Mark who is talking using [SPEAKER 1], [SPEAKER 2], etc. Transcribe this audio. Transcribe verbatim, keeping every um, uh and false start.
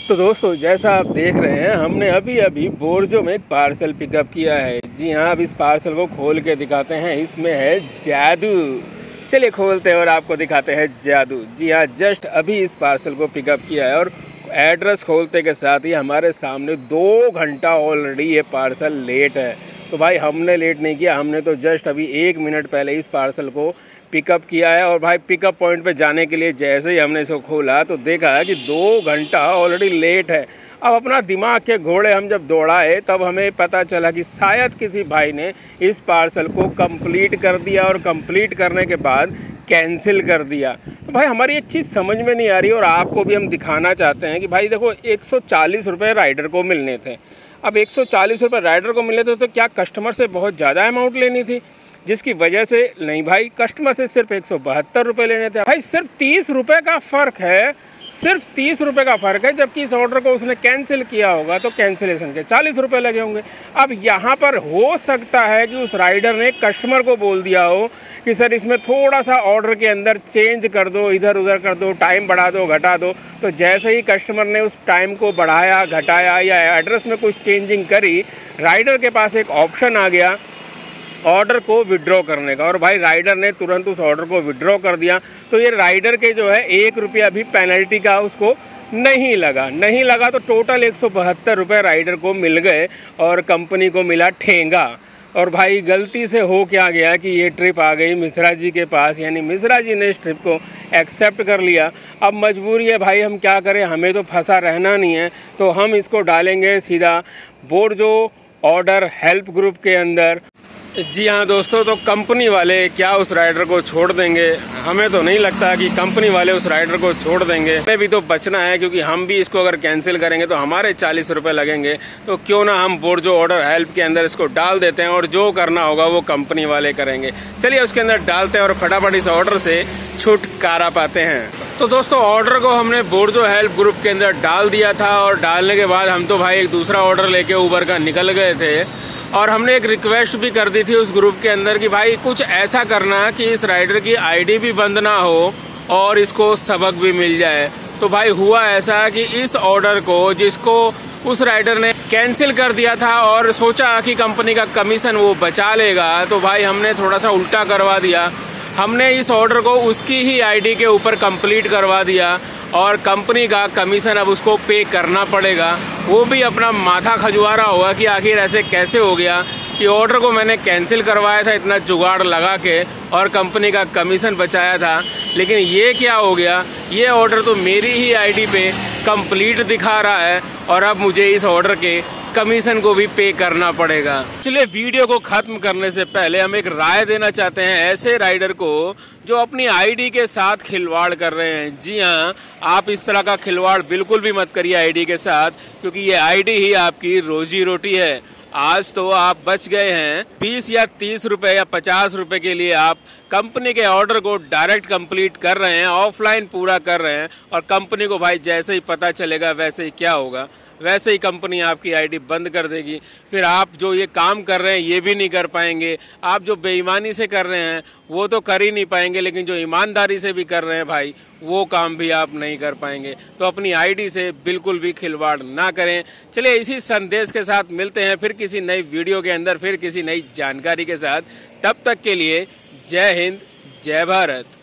[SPEAKER 1] तो दोस्तों, जैसा आप देख रहे हैं, हमने अभी अभी बोर्जो में एक पार्सल पिकअप किया है। जी हाँ, अब इस पार्सल को खोल के दिखाते हैं। इसमें है जादू। चलिए खोलते हैं और आपको दिखाते हैं जादू। जी हाँ, जस्ट अभी इस पार्सल को पिकअप किया है और एड्रेस खोलते के साथ ही हमारे सामने दो घंटा ऑलरेडी ये पार्सल लेट है। तो भाई हमने लेट नहीं किया, हमने तो जस्ट अभी एक मिनट पहले इस पार्सल को पिकअप किया है। और भाई पिकअप पॉइंट पे जाने के लिए जैसे ही हमने इसको खोला तो देखा है कि दो घंटा ऑलरेडी लेट है। अब अपना दिमाग के घोड़े हम जब दौड़ाए तब हमें पता चला कि शायद किसी भाई ने इस पार्सल को कंप्लीट कर दिया और कंप्लीट करने के बाद कैंसिल कर दिया। तो भाई हमारी एक चीज़ समझ में नहीं आ रही और आपको भी हम दिखाना चाहते हैं कि भाई देखो, एक सौ चालीस रुपये राइडर को मिलने थे। अब एक सौ चालीस रुपये राइडर को मिलने थे तो क्या कस्टमर से बहुत ज़्यादा अमाउंट लेनी थी, जिसकी वजह से नहीं भाई, कस्टमर से सिर्फ एक सौ बहत्तर रुपये लेने थे। भाई सिर्फ तीस रुपये का फ़र्क है, सिर्फ तीस रुपये का फ़र्क है। जबकि इस ऑर्डर को उसने कैंसिल किया होगा तो कैंसिलेशन के चालीस रुपये लगे होंगे। अब यहाँ पर हो सकता है कि उस राइडर ने कस्टमर को बोल दिया हो कि सर इसमें थोड़ा सा ऑर्डर के अंदर चेंज कर दो, इधर उधर कर दो, टाइम बढ़ा दो, घटा दो। तो जैसे ही कस्टमर ने उस टाइम को बढ़ाया, घटाया या एड्रेस में कुछ चेंजिंग करी, राइडर के पास एक ऑप्शन आ गया ऑर्डर को विड्रॉ करने का। और भाई राइडर ने तुरंत उस ऑर्डर को विड्रॉ कर दिया। तो ये राइडर के जो है एक रुपया भी पेनल्टी का उसको नहीं लगा नहीं लगा तो टोटल एक सौ बहत्तर रुपये राइडर को मिल गए और कंपनी को मिला ठेंगा। और भाई गलती से हो क्या गया कि ये ट्रिप आ गई मिश्रा जी के पास, यानी मिश्रा जी ने इस ट्रिप को एक्सेप्ट कर लिया। अब मजबूरी है भाई, हम क्या करें, हमें तो फंसा रहना नहीं है। तो हम इसको डालेंगे सीधा बोर्जो ऑर्डर हेल्प ग्रुप के अंदर। जी हाँ दोस्तों, तो कंपनी वाले क्या उस राइडर को छोड़ देंगे? हमें तो नहीं लगता कि कंपनी वाले उस राइडर को छोड़ देंगे। हमें भी तो बचना है, क्योंकि हम भी इसको अगर कैंसिल करेंगे तो हमारे चालीस रुपए लगेंगे। तो क्यों ना हम बोर्जो ऑर्डर हेल्प के अंदर इसको डाल देते हैं और जो करना होगा वो कंपनी वाले करेंगे। चलिए उसके अंदर डालते हैं और फटाफट इस ऑर्डर से छुटकारा पाते हैं। तो दोस्तों, ऑर्डर को हमने बोर्जो हेल्प ग्रुप के अंदर डाल दिया था और डालने के बाद हम तो भाई एक दूसरा ऑर्डर लेके उबर का निकल गए थे। और हमने एक रिक्वेस्ट भी कर दी थी उस ग्रुप के अंदर कि भाई कुछ ऐसा करना कि इस राइडर की आईडी भी बंद ना हो और इसको सबक भी मिल जाए। तो भाई हुआ ऐसा कि इस ऑर्डर को जिसको उस राइडर ने कैंसिल कर दिया था और सोचा कि कंपनी का कमीशन वो बचा लेगा, तो भाई हमने थोड़ा सा उल्टा करवा दिया। हमने इस ऑर्डर को उसकी ही आईडी के ऊपर कंप्लीट करवा दिया और कंपनी का कमीशन अब उसको पे करना पड़ेगा। वो भी अपना माथा खजुआ रहा होगा कि आखिर ऐसे कैसे हो गया कि ऑर्डर को मैंने कैंसिल करवाया था इतना जुगाड़ लगा के और कंपनी का कमीशन बचाया था, लेकिन ये क्या हो गया, ये ऑर्डर तो मेरी ही आईडी पे कंप्लीट दिखा रहा है और अब मुझे इस ऑर्डर के कमीशन को भी पे करना पड़ेगा। चलिए वीडियो को खत्म करने से पहले हम एक राय देना चाहते हैं ऐसे राइडर को जो अपनी आईडी के साथ खिलवाड़ कर रहे हैं। जी हाँ, आप इस तरह का खिलवाड़ बिल्कुल भी मत करिए आईडी के साथ, क्योंकि ये आईडी ही आपकी रोजी रोटी है। आज तो आप बच गए हैं, बीस या तीस रुपए या पचास रुपए के लिए आप कंपनी के ऑर्डर को डायरेक्ट कंप्लीट कर रहे हैं, ऑफलाइन पूरा कर रहे हैं। और कंपनी को भाई जैसे ही पता चलेगा वैसे ही क्या होगा, वैसे ही कंपनी आपकी आईडी बंद कर देगी। फिर आप जो ये काम कर रहे हैं ये भी नहीं कर पाएंगे। आप जो बेईमानी से कर रहे हैं वो तो कर ही नहीं पाएंगे, लेकिन जो ईमानदारी से भी कर रहे हैं भाई, वो काम भी आप नहीं कर पाएंगे। तो अपनी आईडी से बिल्कुल भी खिलवाड़ ना करें। चलिए इसी संदेश के साथ मिलते हैं फिर किसी नई वीडियो के अंदर, फिर किसी नई जानकारी के साथ। तब तक के लिए जय हिंद, जय भारत।